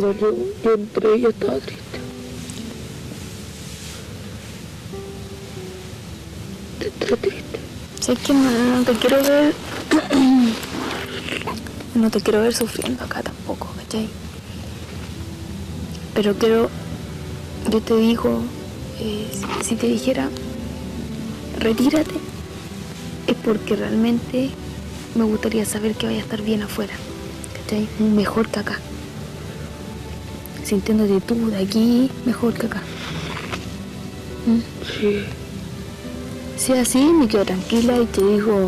verdad, yo entré y yo estaba triste. Estaba triste. Sé que no te quiero ver. No te quiero ver sufriendo acá tampoco, ¿cachai? Pero yo te digo, si te dijera, retírate, es porque realmente me gustaría saber que vaya a estar bien afuera, ¿cachai? Mejor que acá. Sintiéndote tú de aquí, mejor que acá. Sí. Si es así, me quedo tranquila y te digo,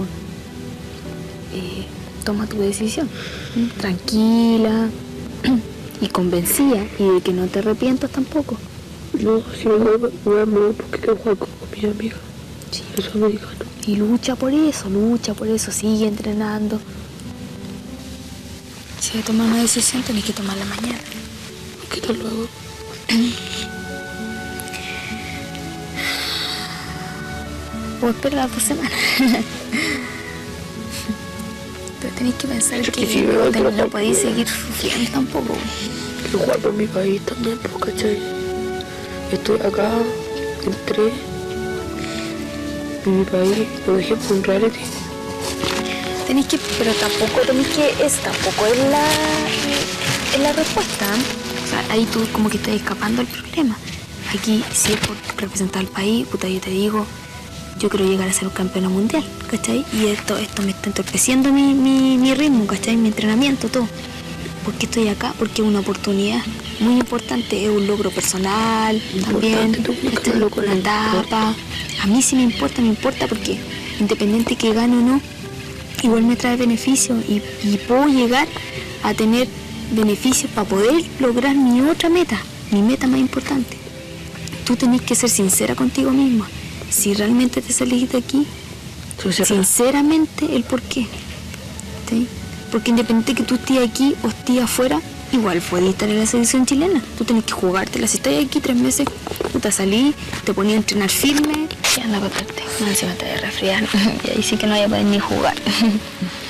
toma tu decisión, tranquila y convencida, y de que no te arrepientas tampoco. No, si me voy a mover porque quiero jugar con mi amiga. Sí. Los americanos. Y lucha por eso, sigue entrenando. Si hay que tomar una decisión, tenés que tomarla mañana. ¿Qué tal lo hago? O espera las 2 semanas. Pero tenés que pensar que si no podéis seguir sufriendo tampoco. Quiero jugar por mi país también, pues, ¿cachai? Estoy acá, entré en mi país, lo dejé por un reality. Pero tampoco es la respuesta. O sea, ahí tú como que estás escapando del problema. Aquí, si es por representar al país, puta, yo te digo, yo quiero llegar a ser un campeón mundial, ¿cachai? Y esto me está entorpeciendo mi ritmo, ¿cachai? Mi entrenamiento, todo. ¿Por qué estoy acá? Porque es una oportunidad muy importante, es un logro personal, también, es una etapa. A mí sí me importa porque independiente que gane o no, igual me trae beneficios y puedo llegar a tener beneficios para poder lograr mi otra meta, mi meta más importante. Tú tenés que ser sincera contigo misma. Si realmente te salís de aquí, sinceramente el por qué. ¿Sí? Porque independiente que tú estés aquí o estés afuera, igual puedes estar en la selección chilena. Tú tenés que jugártela. Si estás aquí 3 meses, tú te salís, te ponías a entrenar firme y anda a acostarte. No, encima te vas a resfriar y ahí sí que no vaya a poder ni jugar.